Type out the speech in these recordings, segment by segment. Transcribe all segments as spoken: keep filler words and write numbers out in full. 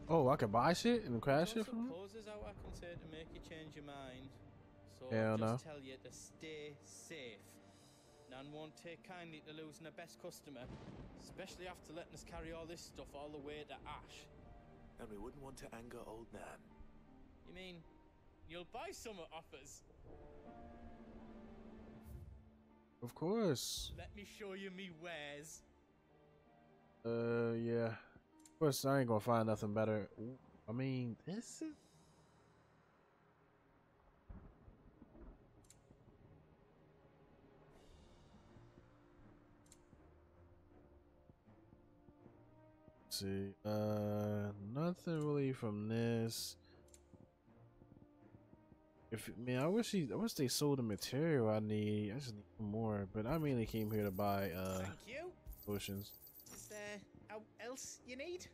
Oh, I can buy shit and crash There's shit also from him? poses out I can say to make you change your mind. So I'll Hell just no. tell you to stay safe. Nan won't take kindly to losing her best customer, especially after letting us carry all this stuff all the way to Ash. And we wouldn't want to anger old Nan. You mean you'll buy some of us? Of course. Let me show you me wares. Uh, yeah. Of course, I ain't gonna find nothing better. Ooh, I mean, this is. Let's see, uh, nothing really from this. If man, I wish he, I wish they sold the material I need. I just need more, but I mainly came here to buy uh Thank you. potions. Is there else you need?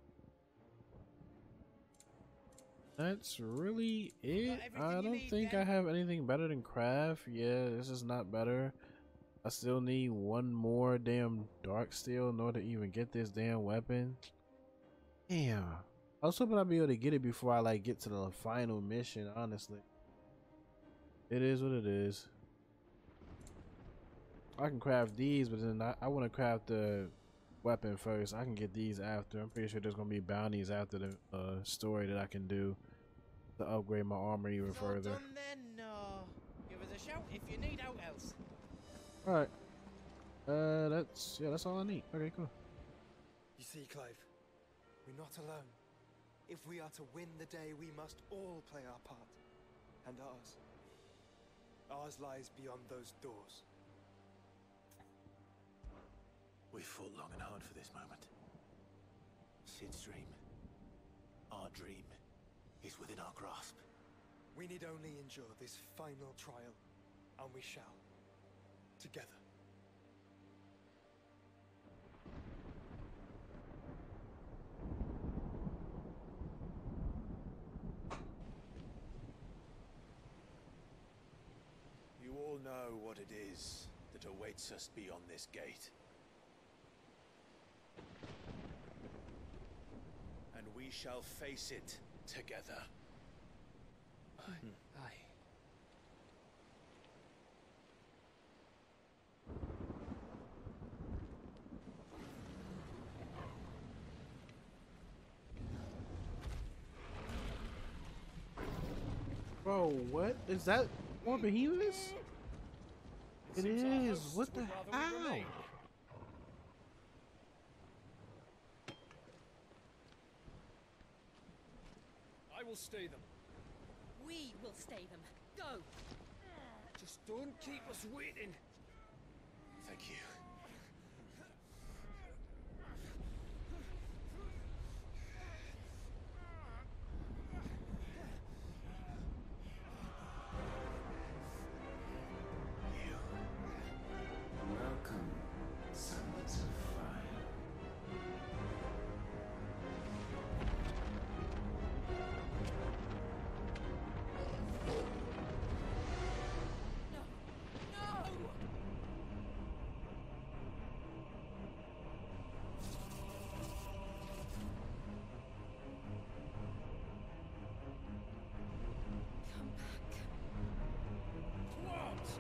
That's really it. Everything I you don't need, think I then? have anything better than craft. Yeah, this is not better. I still need one more damn dark steel in order to even get this damn weapon. Damn. I was hoping I'd be able to get it before I like get to the final mission, honestly. It is what it is. I can craft these, but then I, I want to craft the weapon first. I can get these after. I'm pretty sure there's gonna be bounties after the uh, story that I can do to upgrade my armor even It's all further. done then. No. Give us a shout if you need out else. All right. Uh, that's yeah. That's all I need. Okay, cool. You see, Clive, we're not alone. If we are to win the day, we must all play our part. And ours. Ours lies beyond those doors. We've fought long and hard for this moment. Sid's dream, our dream, is within our grasp. We need only endure this final trial, and we shall. Together. You all know what it is that awaits us beyond this gate. And we shall face it together. Aye. Aye. Bro, what is that? More behemoths? It Seems our is. hosts What the would rather we remain. hell? I will stay them. We will stay them. Go! Just don't keep us waiting. Thank you. Welcome, sons of fire. No! No! Come back. What?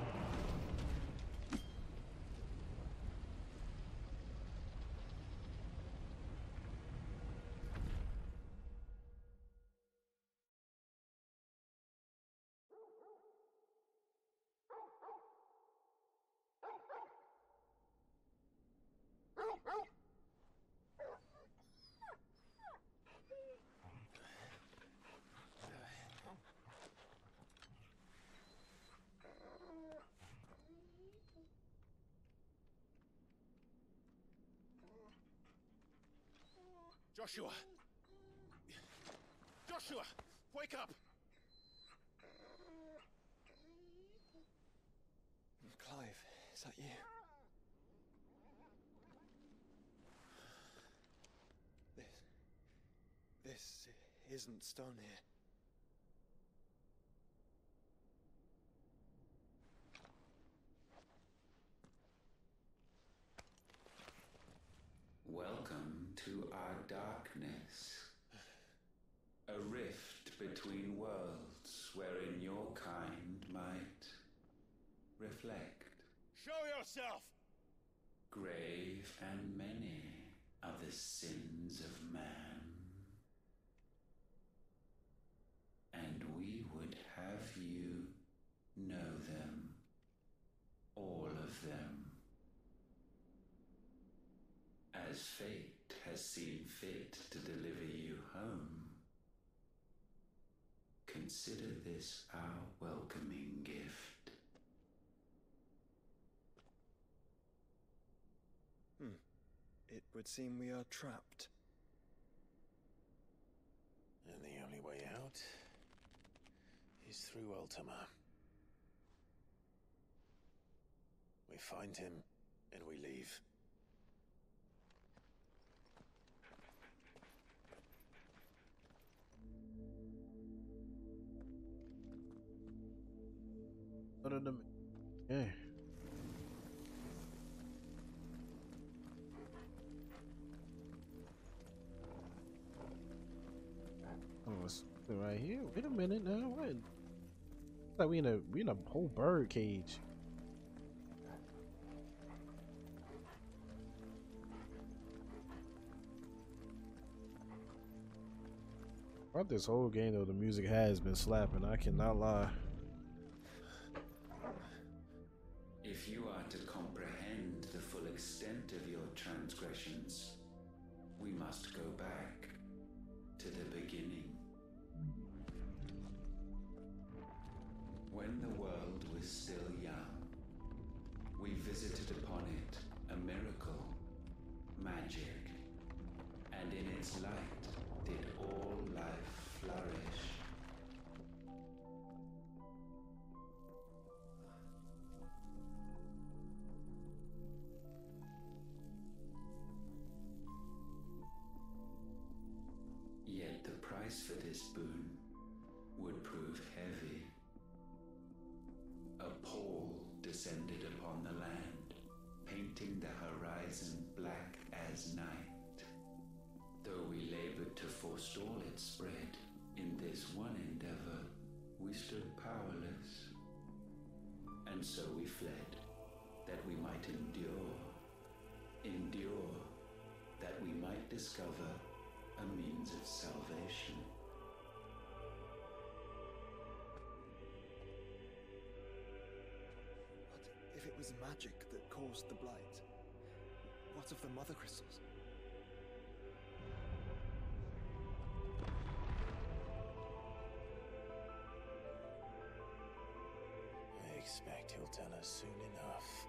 Joshua! Joshua! Wake up! Clive, is that you? This... This isn't stone here. Welcome to our darkness. reflect. Show yourself! Grave and many are the sins of man. And we would have you know them, all of them, as fate has seen fit to deliver you home. Consider this our welcoming gift. Hmm. It would seem we are trapped. And the only way out is through Ultima. We find him, and we leave. What are the... Okay. Oh, it's right here. Wait a minute now. What? It's like we in a we in a whole bird cage. Throughout this whole game, though, the music has been slapping. I cannot lie. If you are to comprehend the full extent of your transgressions, we must go back to the beginning. When the world was still young, we visited upon it a miracle, magic, and in its light did all life flourish. Yet the price for this boon would prove heavy. A pall descended upon the land, painting the horizon black as night. Though we labored to forestall its spread, in this one endeavor we stood powerless. And so we fled, that we might endure, endure, that we might discover a means of salvation. But if it was magic that caused the blight, what of the mother crystals? I expect he'll tell us soon enough.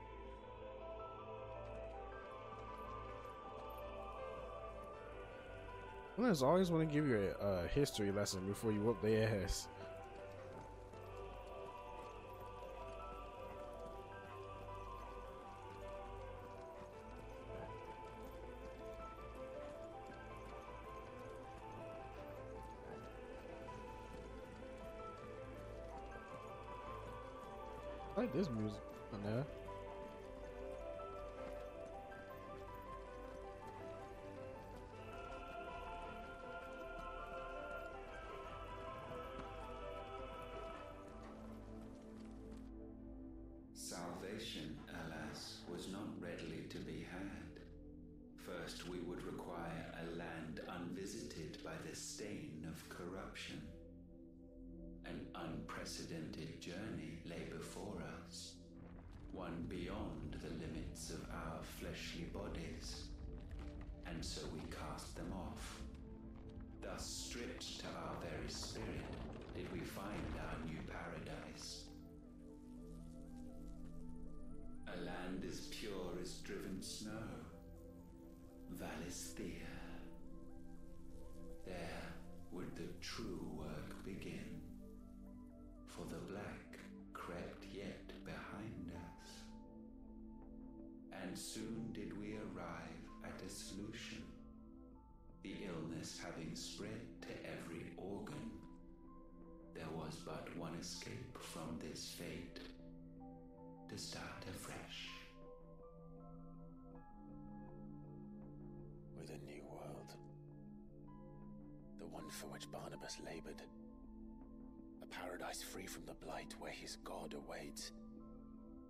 Winners always want to give you a uh, history lesson before you whoop their ass. I like this music on there. Salvation, alas, was not readily to be had. First, we would require a land unvisited by the stain of corruption. An unprecedented journey lay before us, one beyond the limits of our fleshly bodies, and so we cast them off. Thus, stripped to our very spirit, did we find our new paradise. A land as pure as driven snow, Valisthea. There would the true work begin, for the black crept yet behind us. And soon did we arrive at a solution. The illness having spread to every organ, there was but one escape from this fate: to start afresh. With a new world. The one for which Barnabas labored. A paradise free from the blight where his god awaits.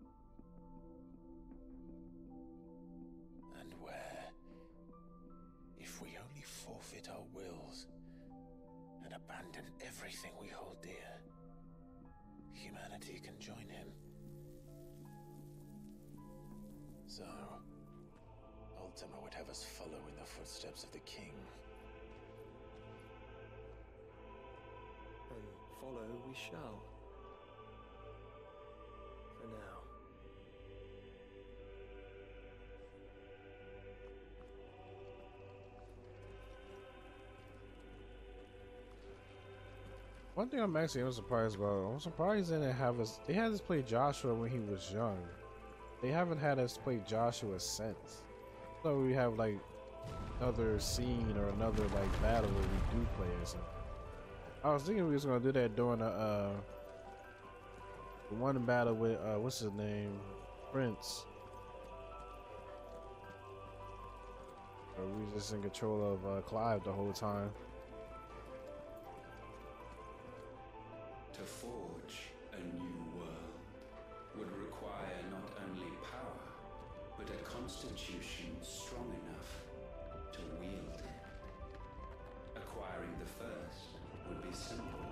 and where. If we only forfeit our wills and abandon everything we hold dear, humanity can join him. So, Ultima would have us follow in the footsteps of the king. And follow we shall. For now. One thing I'm actually I'm surprised about. I'm surprised they didn't have us. They had us play Joshua when he was young. They haven't had us play Joshua since. So we have like another scene or another like battle where we do play or something. I was thinking we was gonna do that during the uh the one battle with uh what's his name? Prince. Or we was just in control of uh, Clive the whole time. To forge a new world would require not only power, but a constitution strong enough to wield it. Acquiring the first would be simple.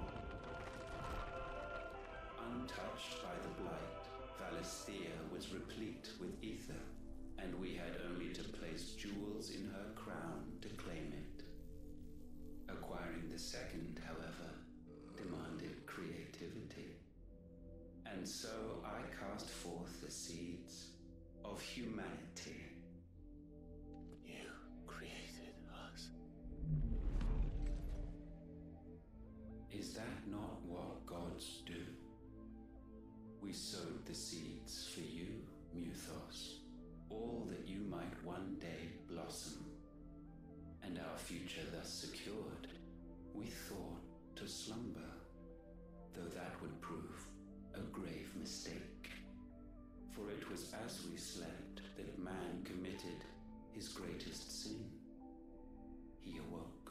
Untouched by the blight, Valisthea was replete with ether, and we had only to place jewels in her crown to claim it. Acquiring the second, however, demanded creativity. And so I cast forth the seeds of humanity. You created us. Is that not what gods do? We sowed the seeds for you, Muthos, all that you might one day blossom. And our future thus secured, we thought to slumber, though that would prove a grave mistake. For it was as we slept that man committed his greatest sin. He awoke.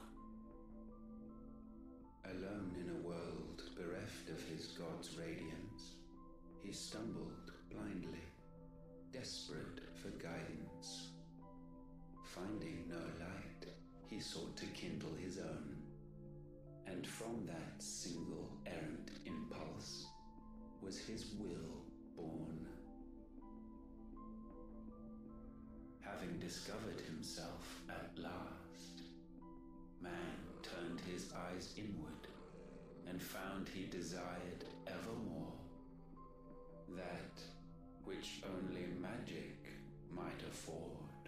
Alone in a world bereft of his God's radiance, he stumbled blindly, desperate for guidance. Finding no light, he sought to kindle his own. And from that single errant impulse was his will born. Having discovered himself at last, man turned his eyes inward and found he desired evermore that which only magic might afford.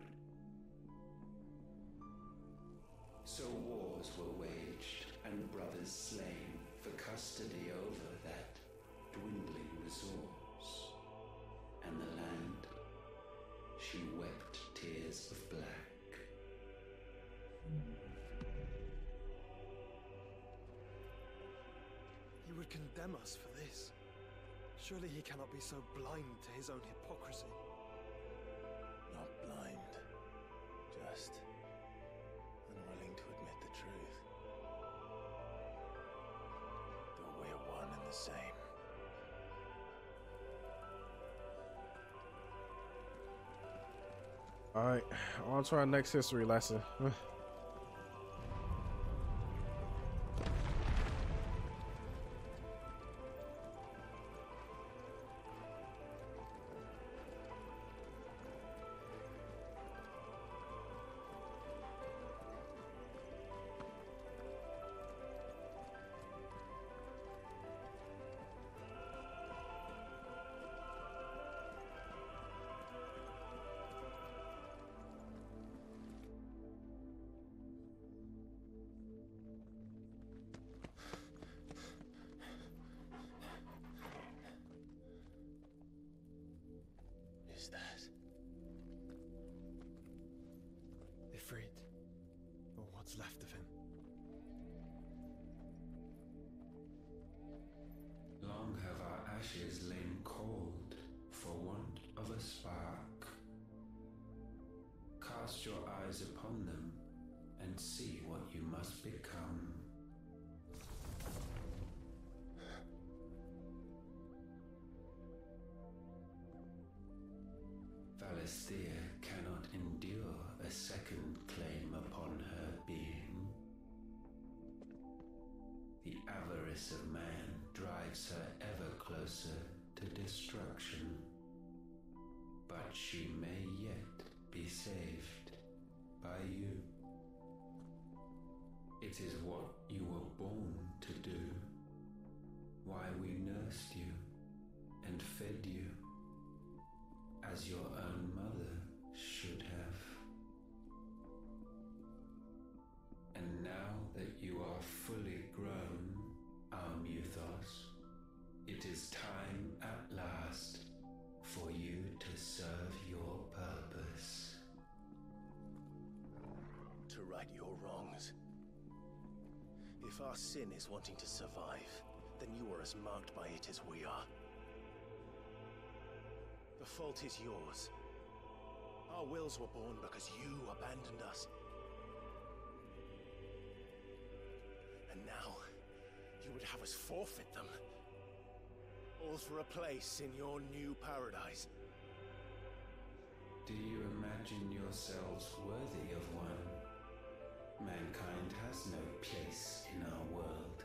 So wars were waged and brothers slain for custody over that dwindling resource. And the land, she wept tears of black. He would condemn us for this. Surely he cannot be so blind to his own hypocrisy. Not blind, just unwilling to admit the truth. Though we're one and the same. Alright, on to our next history lesson. Is that? Ifrit, or what's left of him. Long have our ashes lain cold for want of a spark. Cast your eyes upon them and see what you must become. Valisthea cannot endure a second claim upon her being. The avarice of man drives her ever closer to destruction, but she may yet be saved by you. It is what you were born to do, why we nursed you and fed you, as your own mother should have. And now that you are fully grown, our Muthos, it is time at last for you to serve your purpose. To right your wrongs. If our sin is wanting to survive, then you are as marked by it as we are. The fault is yours. Our wills were born because you abandoned us. And now, you would have us forfeit them. All for a place in your new paradise. Do you imagine yourselves worthy of one? Mankind has no place in our world.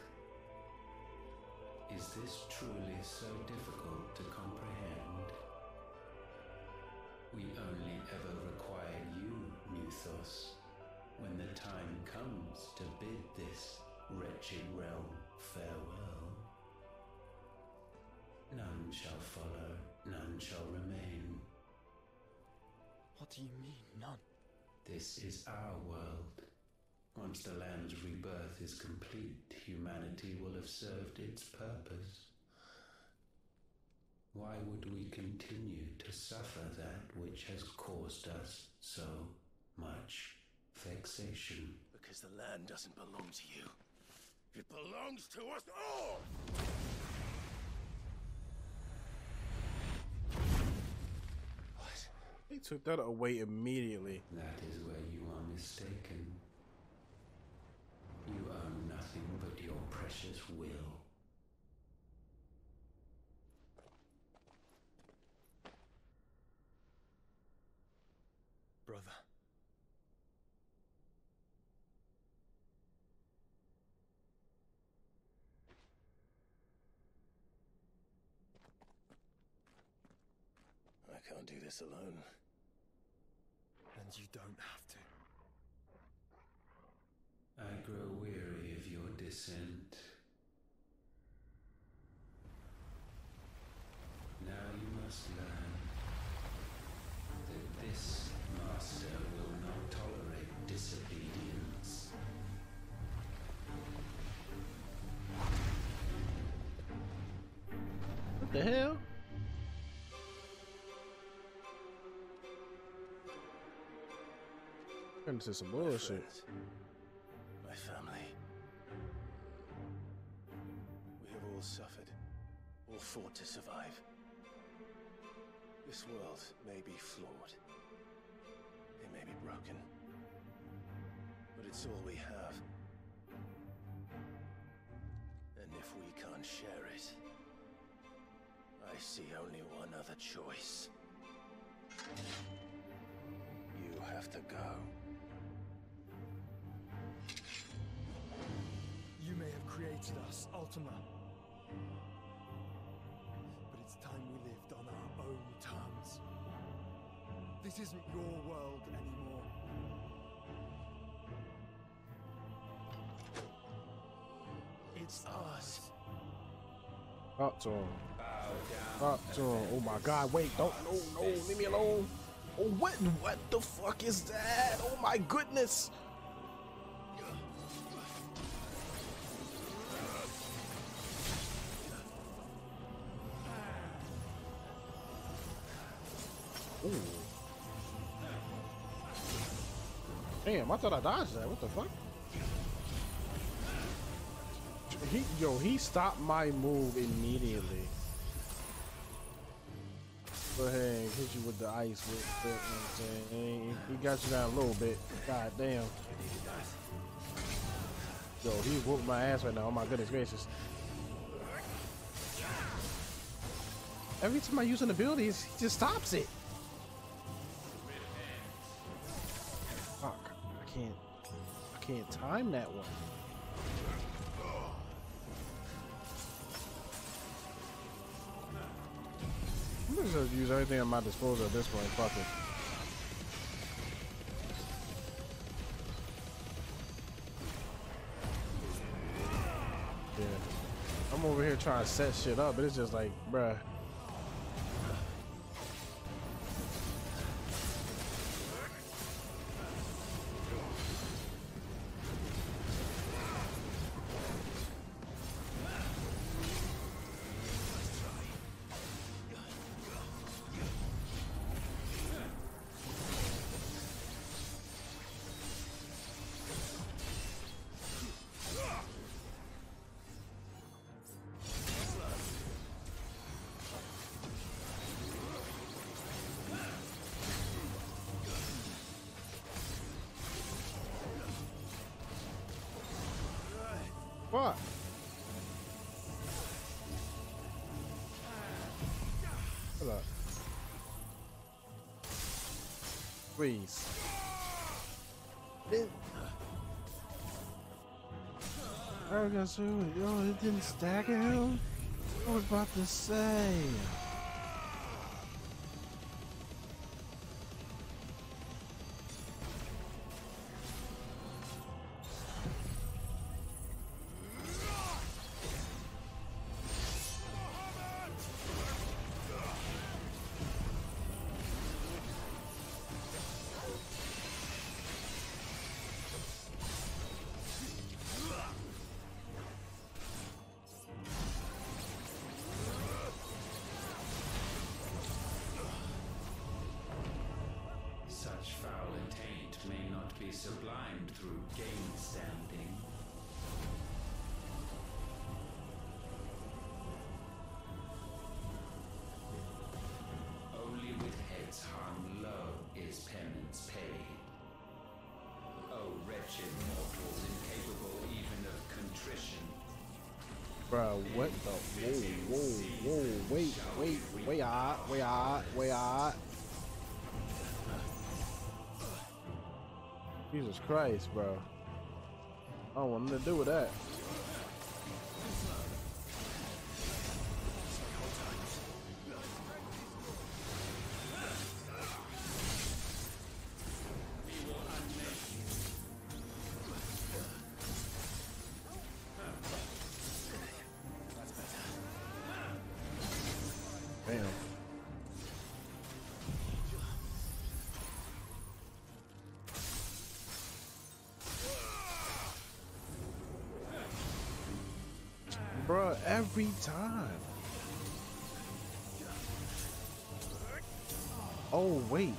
Is this truly so difficult to comprehend? We only ever require you, Muthos, when the time comes to bid this wretched realm farewell. None shall follow, none shall remain. What do you mean, none? This is our world. Once the land's rebirth is complete, humanity will have served its purpose. Why would we continue to suffer that which has caused us so much vexation? Because the land doesn't belong to you. It belongs to us all! What? He took that away immediately. That is where you are mistaken. You own nothing but your precious will. Brother. I can't do this alone. And you don't have to. I grow weary of your dissent. Now you must learn that this master will not tolerate disobedience. What the hell? Into some bullshit. My family. We have all suffered, all fought to survive. This world may be flawed. It may be broken. But it's all we have. And if we can't share it, I see only one other choice. You have to go. You may have created us, Ultima. But it's time we lived on our own terms. This isn't your world anymore. It's ours. Talk to him. Talk to him. Oh my god, wait, don't, no, no, leave me alone. Oh, what, what the fuck is that? Oh my goodness. Ooh. Damn, I thought I dodged that. What the fuck? He, yo, he stopped my move immediately. Go ahead and hit you with the ice with it, you know what I'm saying? He, he got you down a little bit. God damn. Yo, he whooped my ass right now. Oh my goodness gracious. Every time I use an ability, he just stops it. can't I can't time that one. I'm just gonna use everything at my disposal at this point. Fuck it. Yeah. I'm over here trying to set shit up, but it's just like, bruh. What? Hold up. Please. It, I was gonna say, yo, it didn't stagger him? I was about to say. Such foul intent may not be sublimed through game standing. Only with heads hung low is penance paid. Oh, wretched mortals incapable even of contrition. Bro, what the? Whoa, whoa, whoa, wait, wait, wait, ah, wait, ah, wait, ah. Jesus Christ, bro. I don't want nothing to do with that. Damn. Bruh, every time. Oh, wait.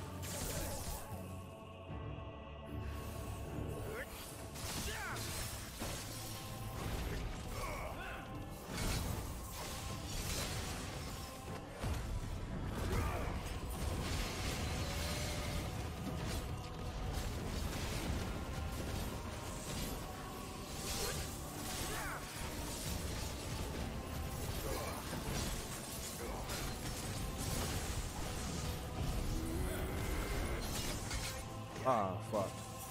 Ah, fuck.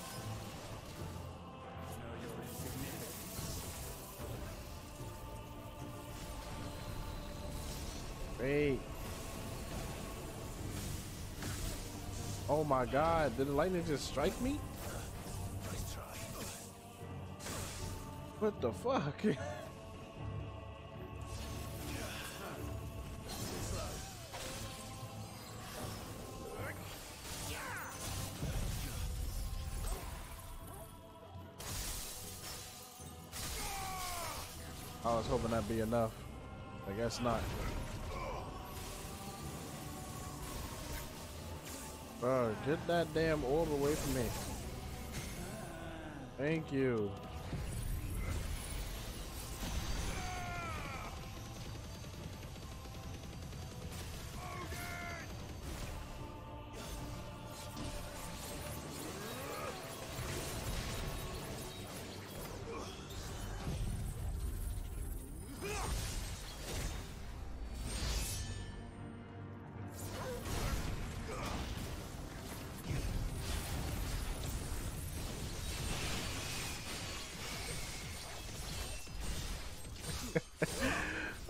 Wait. Oh my god, did the lightning just strike me? What the fuck? I was hoping that'd be enough. I guess not. Bro, get that damn orb away from me. Thank you.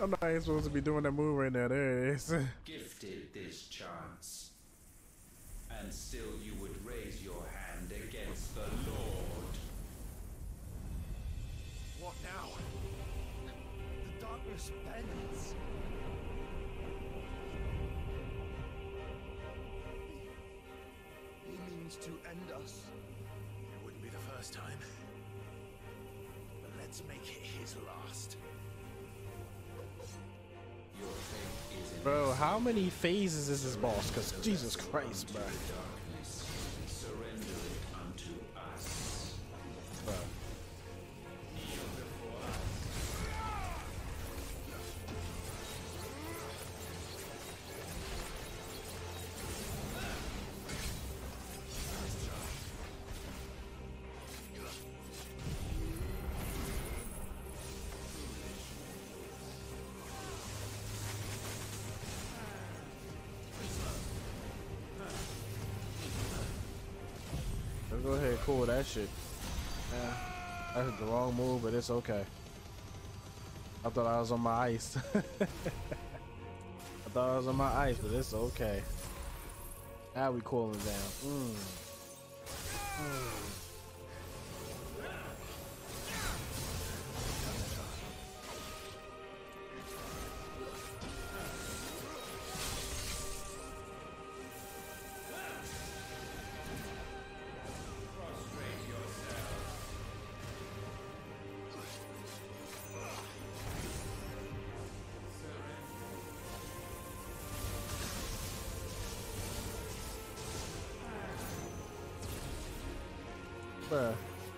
I'm not even supposed to be doing that move right now. There it is. Gifted this chance, and still you would raise your hand against the Lord. What now? The darkness bends. He means to end us. It wouldn't be the first time. But let's make it his last. Your fate is in Bro, how many phases is this boss? Because Jesus Christ, bro. darkness. Surrender it unto us. Bro. Kneel before us. Let's go ahead and cool that shit. Yeah, that's the wrong move, but it's okay. I thought I was on my ice. I thought I was on my ice, but it's okay. Now we cooling down. Mm. Mm. Bruh.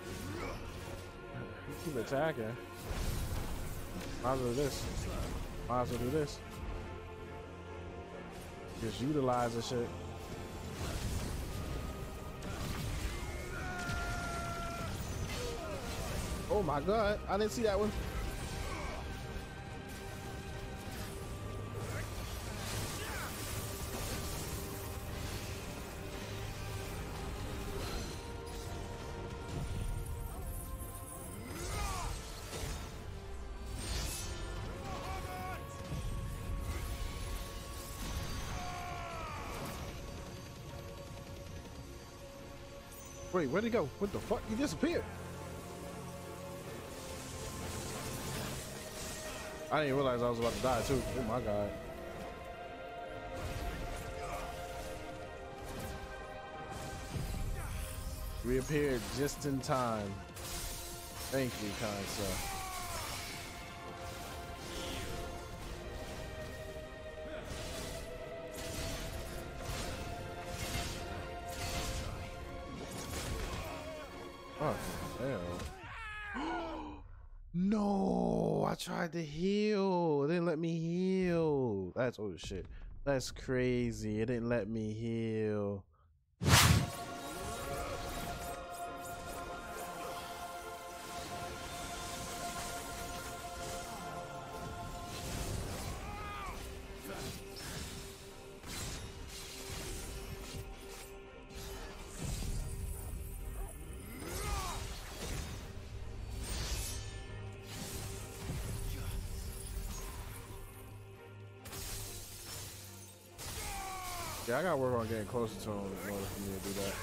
Keep attacking. Might as well do this. Might as well do this. Just utilize the shit. Oh my god, I didn't see that one. Wait, where'd he go? What the fuck? He disappeared. I didn't realize I was about to die too. Oh my god. Reappeared just in time. Thank you, kind sir. Oh, hell. No, I tried to heal. It didn't let me heal. That's oh shit. That's crazy. It didn't let me heal. Yeah, I gotta work on getting closer to him in order for me to do that.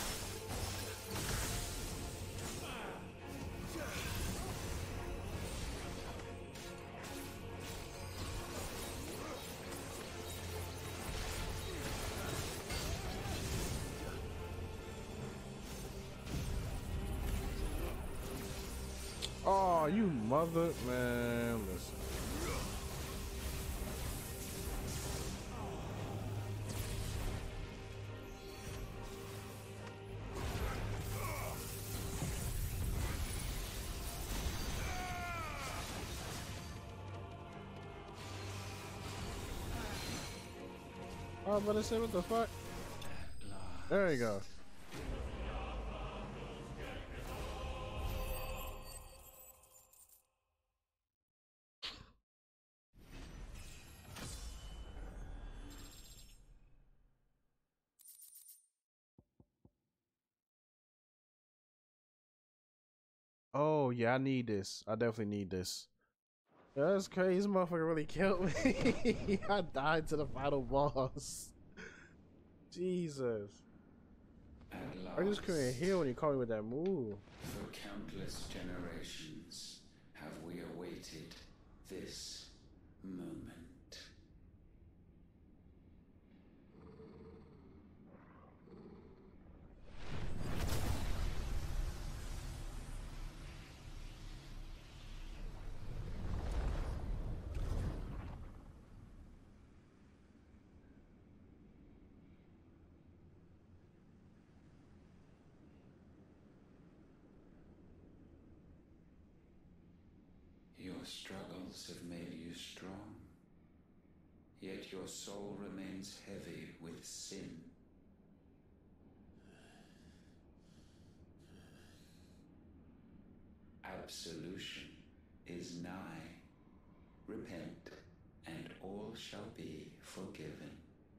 Oh, you mother, man, listen. I was about to say, what the fuck? There you go. Oh, yeah, I need this. I definitely need this. That's crazy. This motherfucker really killed me. I died to the final boss. Jesus. I just couldn't hear when you called me with that move. For countless generations have we awaited this moment. Your struggles have made you strong, yet your soul remains heavy with sin. Absolution is nigh. Repent, and all shall be forgiven.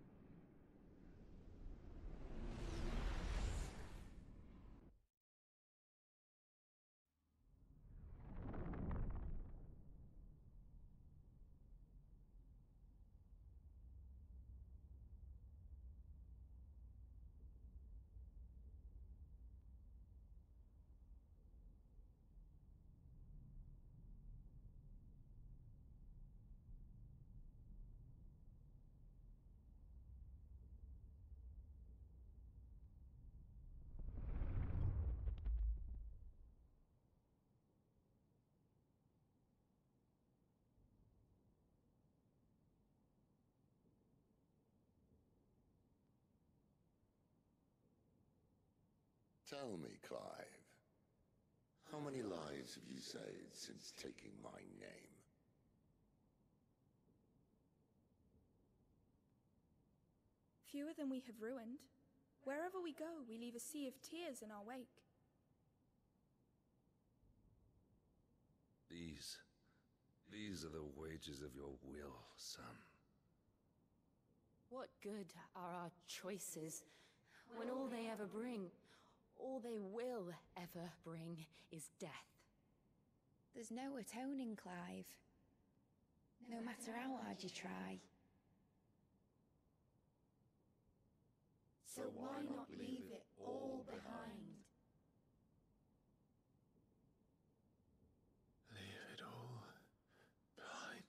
Tell me, Clive, how many lives have you saved since taking my name? Fewer than we have ruined. Wherever we go, we leave a sea of tears in our wake. These... these are the wages of your will, son. What good are our choices when all they ever bring, all they will ever bring, is death? There's no atoning, Clive. No matter how hard you try. So why not leave it all behind? Leave it all behind.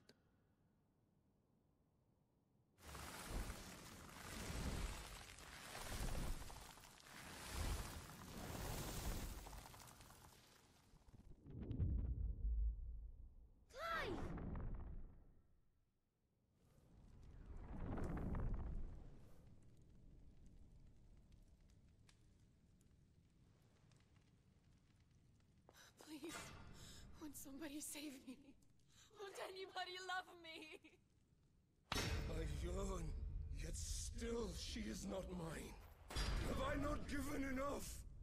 Please, won't somebody save me? Won't anybody love me? I yearn, yet still she is not mine. Have I not given enough?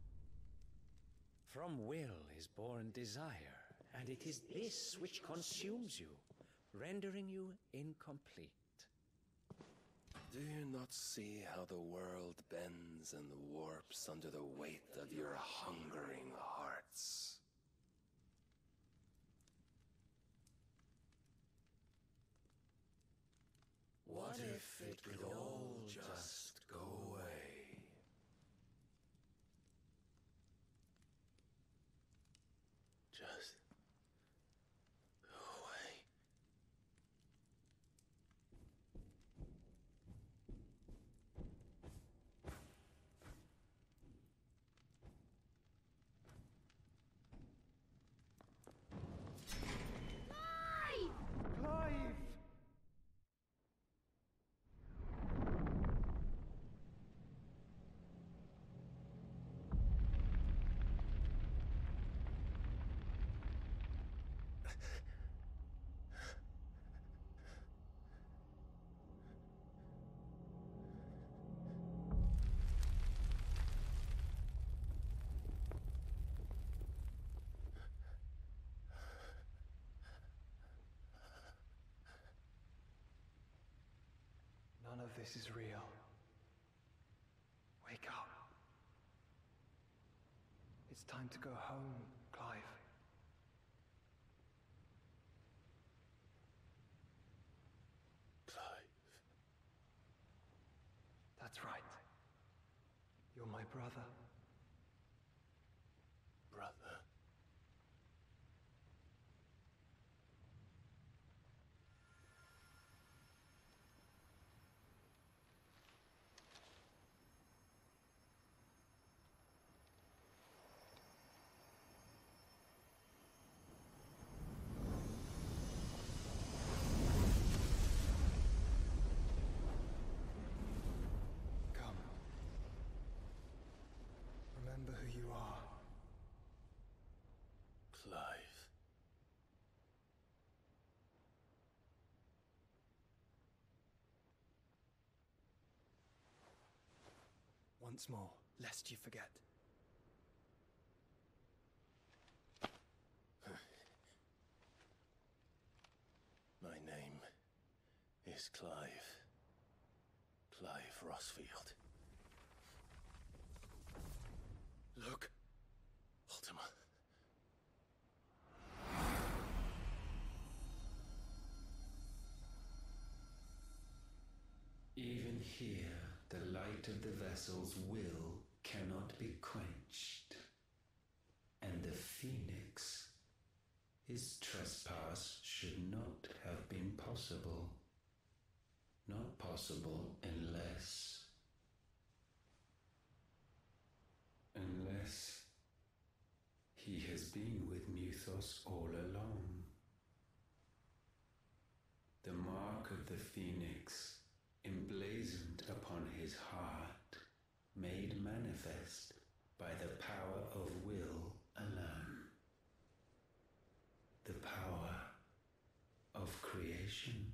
From will is born desire, and it is this which consumes you, rendering you incomplete. Do you not see how the world bends and warps under the weight of your hungering hearts? What if it could all just go away? Just go away. Clive! None of this is real. Wake up. It's time to go home, Clive. brother. Brother. Come. Remember who you are. Clive. Once more, lest you forget. My name is Clive. Clive Rossfield. Look. Ultima. Even here, the light of the vessel's will cannot be quenched. And the Phoenix, his trespass should not have been possible. Not possible unless... Unless he has been with Muthos all along. The mark of the Phoenix, emblazoned upon his heart, made manifest by the power of will alone. The power of creation.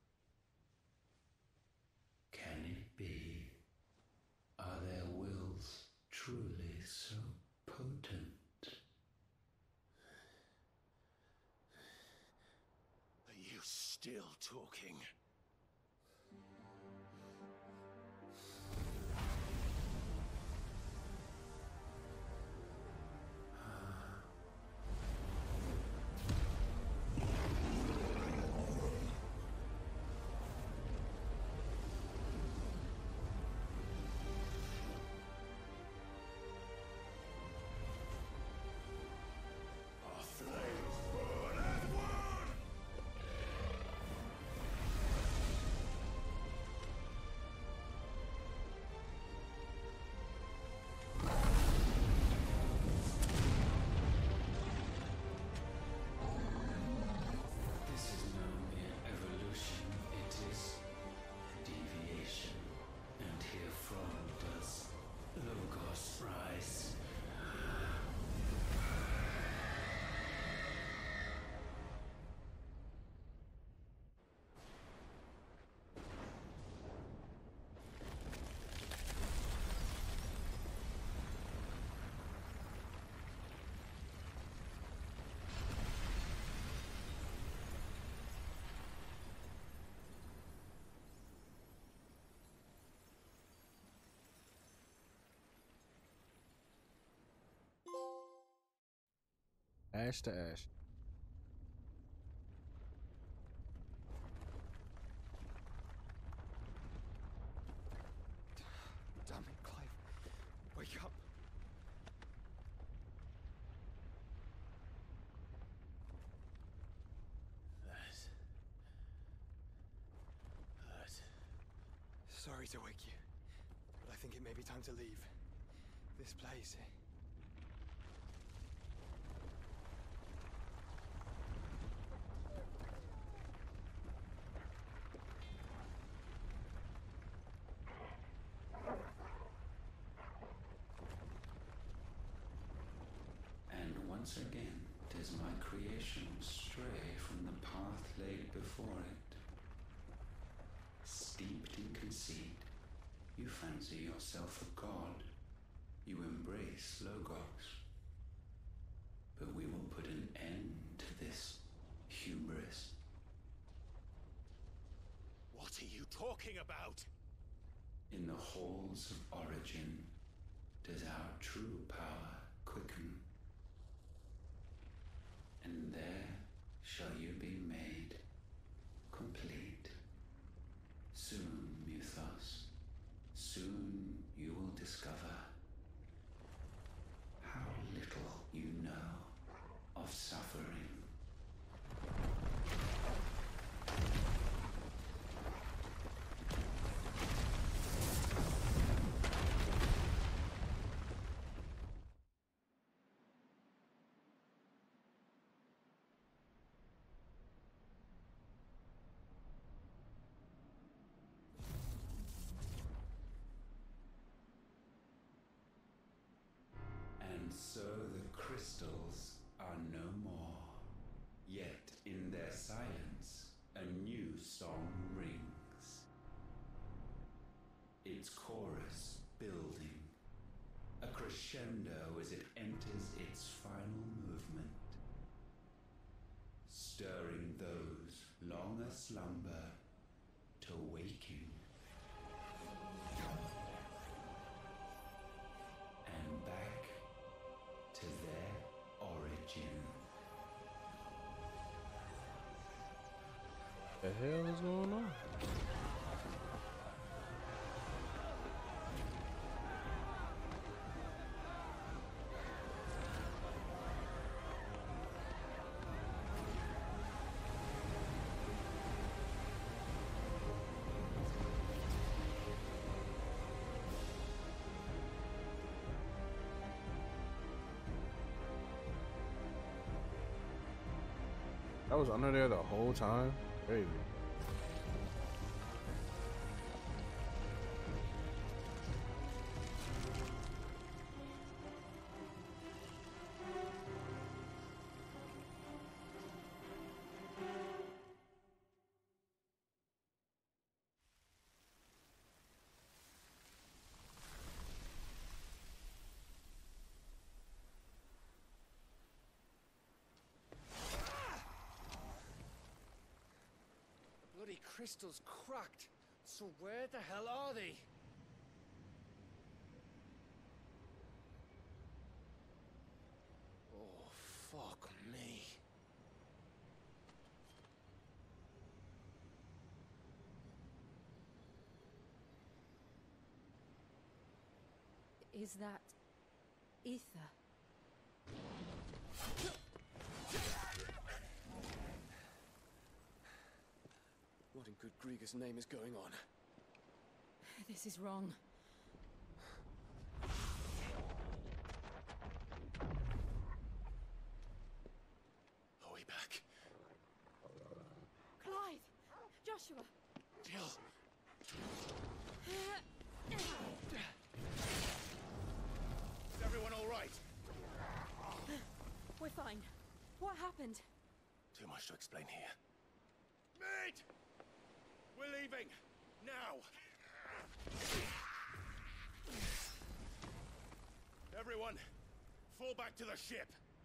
Can it be? Are their wills truly so potent? Are you still talking? This is no mere evolution, it is deviation. And herefrom does Logos rise. Ash to ash. Damn it, Clive. Wake up. That hurt. Sorry to wake you, but I think it may be time to leave. This place. And once again does my creation stray from the path laid before it. Steeped in conceit, you fancy yourself a god. You embrace Logos. But we will put an end to this hubris. What are you talking about? In the halls of origin does our true power quicken. And there shall you be made complete. Soon, Muthos, soon you will discover so the crystals are no more. Yet in their silence, a new song rings. Its chorus building, a crescendo as it enters its final movement, stirring those long aslumber to waking. And back to their origin. The hell is going on? I was under there the whole time. Crazy. Bloody crystal's cracked. So where the hell are they? Oh, fuck me. Is that ether? What in good Grieger's name is going on? This is wrong. Are we back? Clive! Joshua! Jill! Is everyone all right? We're fine. What happened? Too much to explain here. Mate! We're leaving! Now! Everyone, fall back to the ship!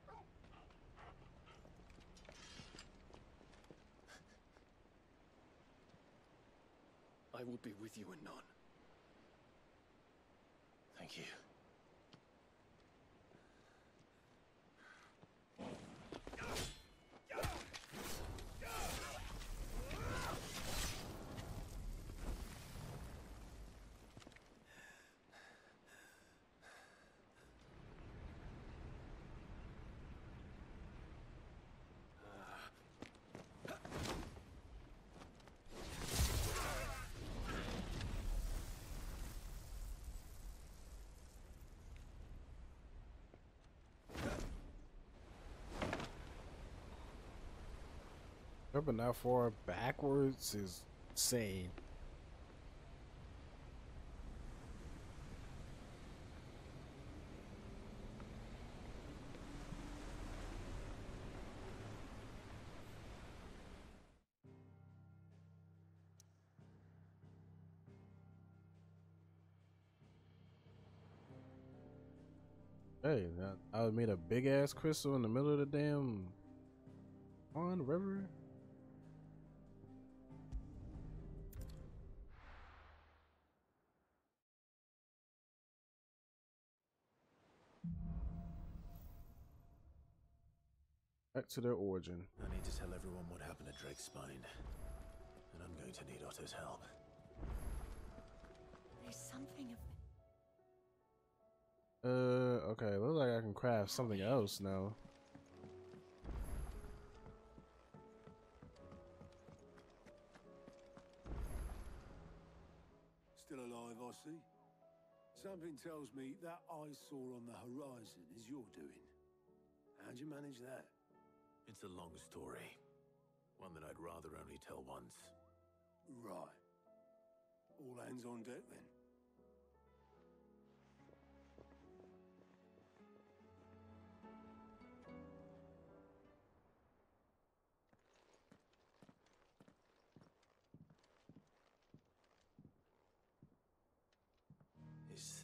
I will be with you anon. Thank you. Jumping that far backwards is insane. Hey, I I made a big ass crystal in the middle of the damn pond, river. Back to their origin. I need to tell everyone what happened at Drake's Spine. And I'm going to need Otto's help. There's something of... Uh, okay, looks like I can craft something else now. Still alive, I see. Something tells me that eyesore on the horizon is your doing. How'd you manage that? It's a long story. One that I'd rather only tell once. Right. All hands on deck then.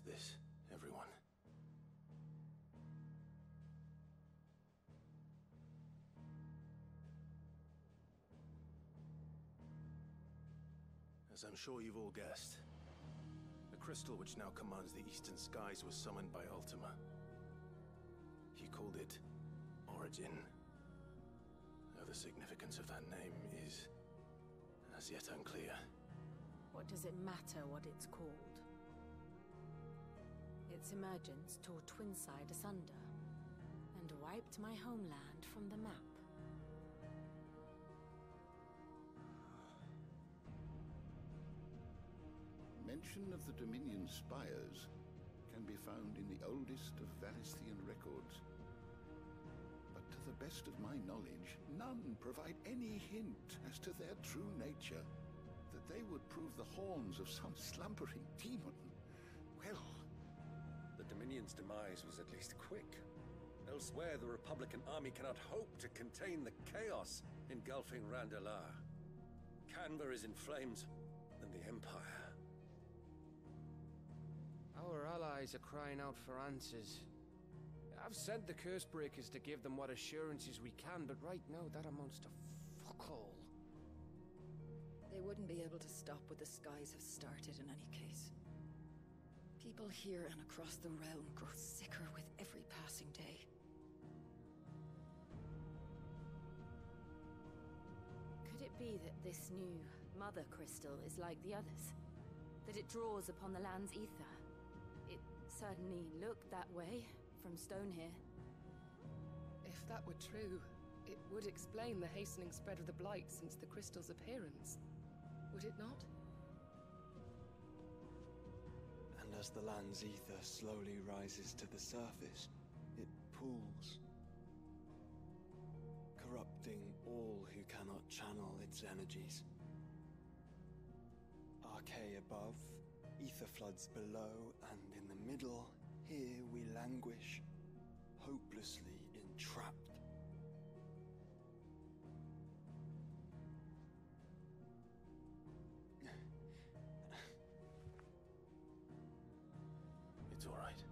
this, everyone. As I'm sure you've all guessed, the crystal which now commands the eastern skies was summoned by Ultima. He called it Origin. Though the significance of that name is as yet unclear. What does it matter what it's called? Its emergence tore Twinside asunder and wiped my homeland from the map. Mention of the Dominion spires can be found in the oldest of Valisthian records. But to the best of my knowledge, none provide any hint as to their true nature. That they would prove the horns of some slumbering demon. Well... The Dominion's demise was at least quick. Elsewhere, the Republican army cannot hope to contain the chaos engulfing Randalar. Canva is in flames, and the Empire. Our allies are crying out for answers. I've sent the Cursebreakers to give them what assurances we can, but right now that amounts to fuck all. They wouldn't be able to stop what the skies have started in any case. People here and across the realm grow sicker with every passing day. Could it be that this new Mother Crystal is like the others? That it draws upon the land's ether? It certainly looked that way from stone here. If that were true, it would explain the hastening spread of the Blight since the crystal's appearance. Would it not? And as the land's ether slowly rises to the surface, it pools, corrupting all who cannot channel its energies. Archay above, ether floods below, and in the middle, here we languish, hopelessly entrapped. It's all right.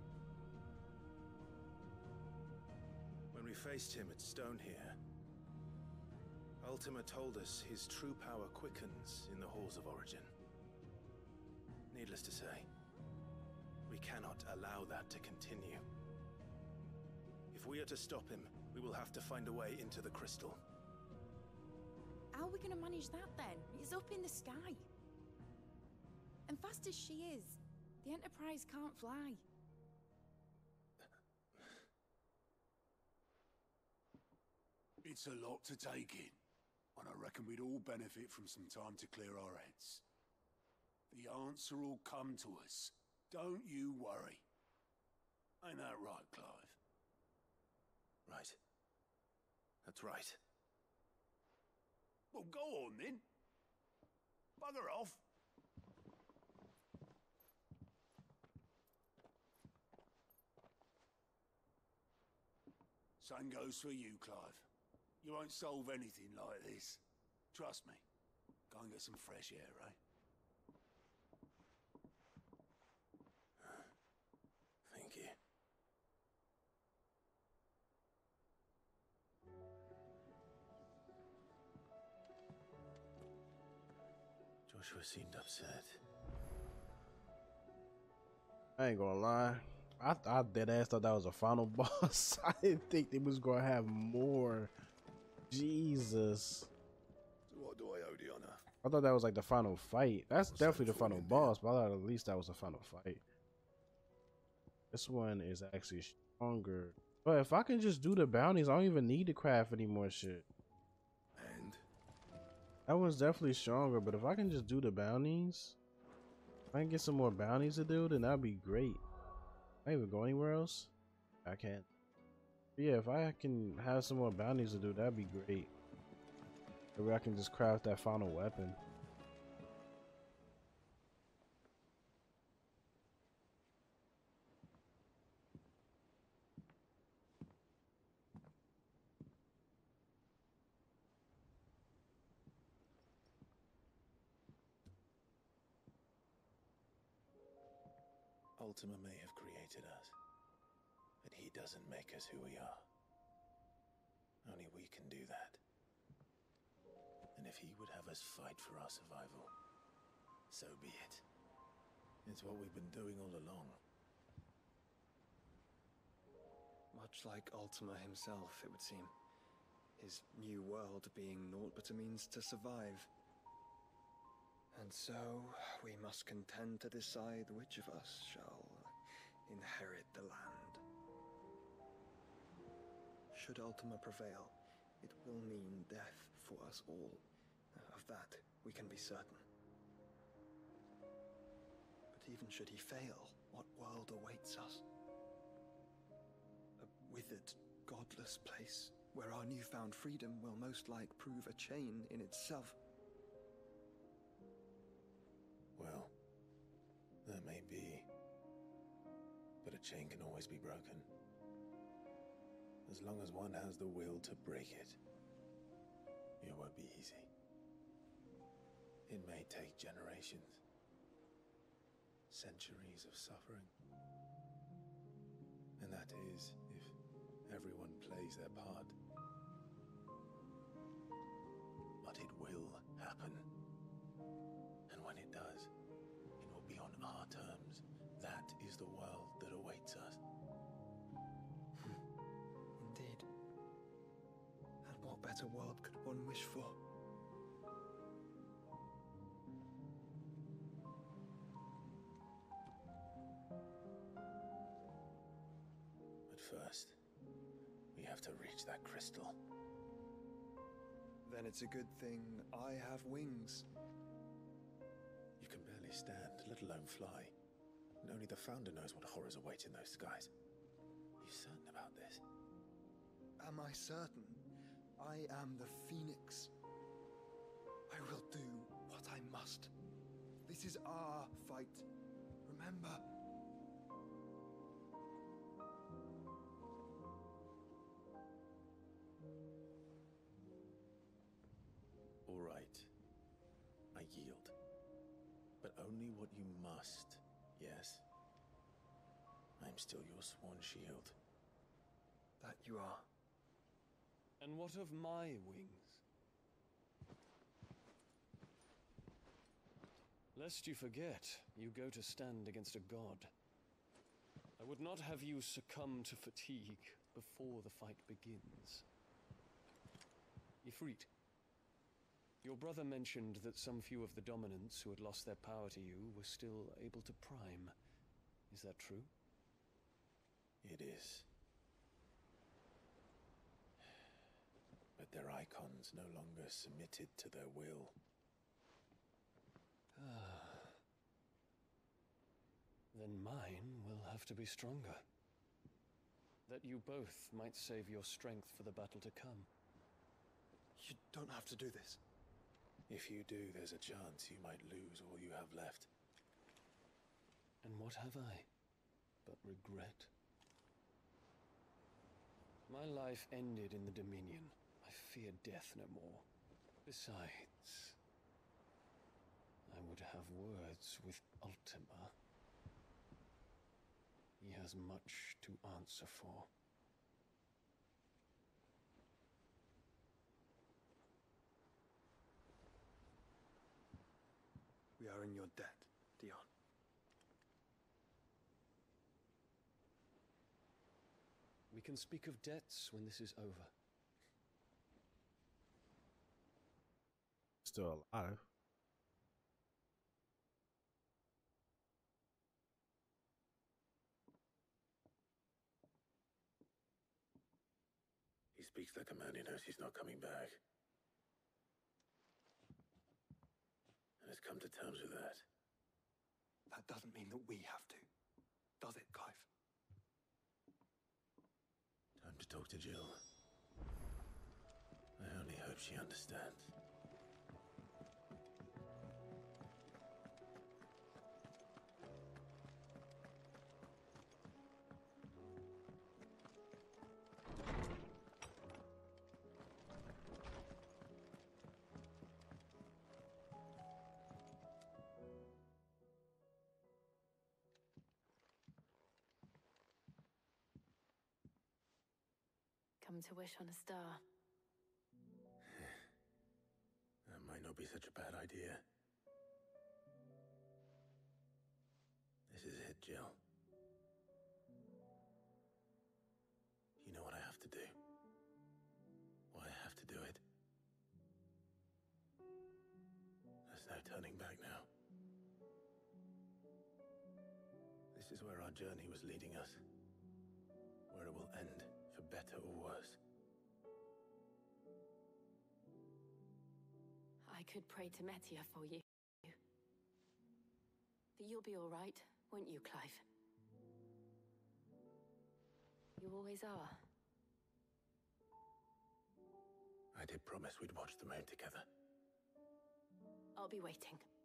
When we faced him at Stone here, Ultima told us his true power quickens in the halls of Origin. Needless to say, we cannot allow that to continue. If we are to stop him, we will have to find a way into the crystal. How are we going to manage that then? It's up in the sky. And fast as she is, the Enterprise can't fly. It's a lot to take in, and I reckon we'd all benefit from some time to clear our heads. The answer will come to us. Don't you worry. Ain't that right, Clive? Right. That's right. Well, go on then. Bugger off. Same goes for you, Clive. You won't solve anything like this. Trust me. Go and get some fresh air, eh? Thank you. Joshua seemed upset. I ain't gonna lie. I, I dead ass thought that was a final boss. I didn't think they was gonna have more. Jesus. So what do I owe the honor? I thought that was like the final fight. That's definitely the final boss, but I thought at least that was the final fight. This one is actually stronger. But if I can just do the bounties, I don't even need to craft any more shit. And? That one's definitely stronger, but if I can just do the bounties, if I can get some more bounties to do, then that'd be great. Can I even go anywhere else? I can't. But yeah, if I can have some more bounties to do, that'd be great. Maybe I can just craft that final weapon. Ultima may have created us, but he doesn't make us who we are. Only we can do that. And if he would have us fight for our survival, so be it. It's what we've been doing all along. Much like Ultima himself, it would seem. His new world being naught but a means to survive. And so, we must contend to decide which of us shall inherit the land. Should Ultima prevail, it will mean death for us all. Of that, we can be certain. But even should he fail, what world awaits us? A withered, godless place, where our newfound freedom will most like prove a chain in itself. Well, that may be, but a chain can always be broken. As long as one has the will to break it, it won't be easy. It may take generations, centuries of suffering. And that is if everyone plays their part. But it will happen. And when it does, it will be on our terms. That is the world that awaits us. Indeed. And what better world could one wish for? But first, we have to reach that crystal. Then it's a good thing I have wings. You can barely stand, let alone fly. And only the Founder knows what horrors await in those skies. Are you certain about this? Am I certain? I am the Phoenix. I will do what I must. This is our fight. Remember? All right. I yield. But only what you must, yes? I'm still your sworn shield. That you are. And what of my wings? Lest you forget, you go to stand against a god. I would not have you succumb to fatigue before the fight begins. Ifrit, your brother mentioned that some few of the dominants who had lost their power to you were still able to prime. Is that true? It is. But their icons no longer submitted to their will. Ah. Then mine will have to be stronger. That you both might save your strength for the battle to come. You don't have to do this. If you do, there's a chance you might lose all you have left. And what have I but regret? My life ended in the Dominion. I fear death no more. Besides, I would have words with Ultima. He has much to answer for. We are in your debt, Dion. We can speak of debts when this is over. Still alive. He speaks like a man who knows he's not coming back. And has come to terms with that. That doesn't mean that we have to, does it, Clive? Time to talk to Jill. I only hope she understands. come to wish on a star. That might not be such a bad idea. This is it, Jill. You know what I have to do. Why I have to do it. There's no turning back now. This is where our journey was leading us. Where it will end, for better or worse. I could pray to Metia for you. But you'll be all right, won't you, Clive? You always are. I did promise we'd watch the moon together. I'll be waiting.